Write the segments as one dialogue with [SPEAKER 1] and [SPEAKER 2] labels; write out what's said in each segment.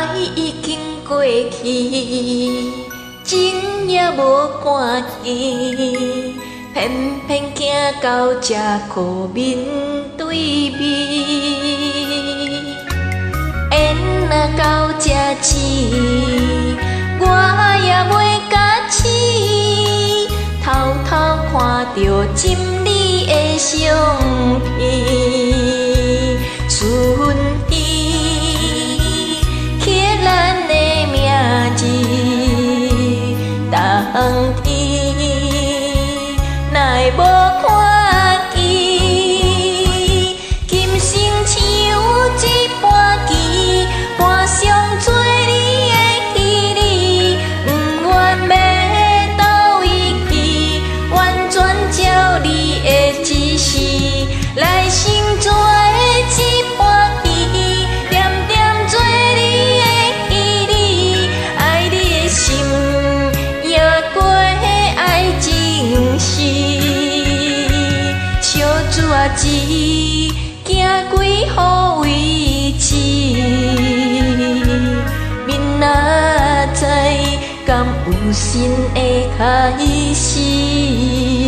[SPEAKER 1] 已经过去，情也无赶去，偏偏行到这可面对面。缘若到这时，我也袂甲试，偷偷看着心里的相片，顺伊刻咱的名字，当天哪会无看见？今生像一盘棋，盘上做你的戏里，不愿要倒位去，完全照你的指示来成做一盘棋，点点做你的戏里，爱你的心也过爱情诗，小纸字行几好位置，明仔载敢有新的开始？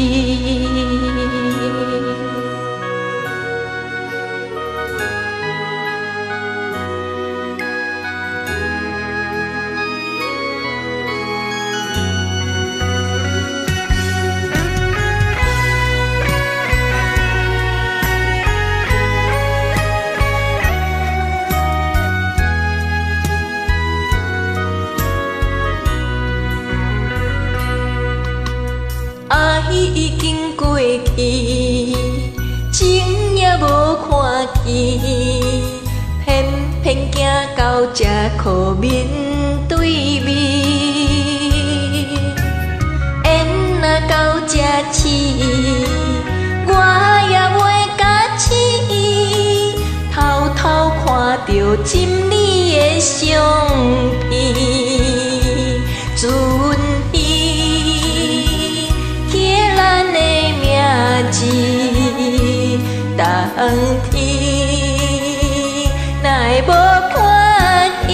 [SPEAKER 1] 爱已经过去，情也无看见，偏偏行到这可面对面。缘若到这时，我也袂甲试，偷偷看着心里的相片，准当天哪会无看见？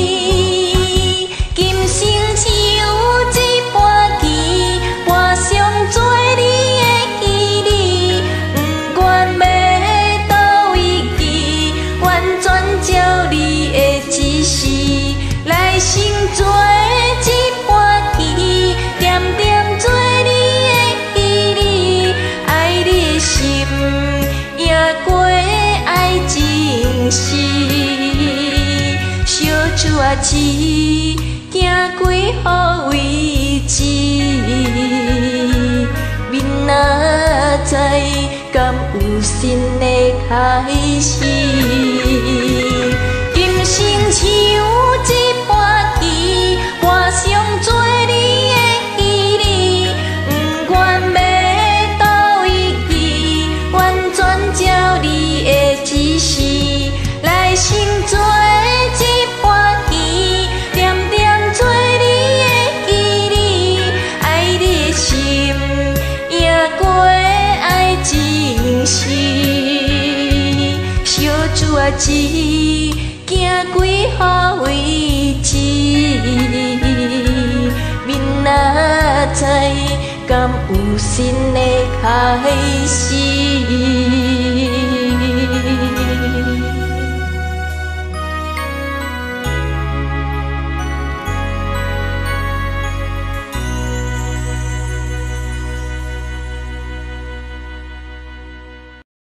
[SPEAKER 1] 今生像一盘棋，盘上做你的戏里，不管要倒位去，完全照你的指示来成做一盘棋，点点做你的戏里，爱你的心也过爱情诗，小纸字行几好位置，明仔载敢有新的开始？今生像一盘棋，盘上做你的戏里，不愿要倒位去，完全照你的指示来成做一盘棋，点点做你的戏里，爱你的心也过爱情诗，小纸字行几好位置，明仔载敢有新的开始？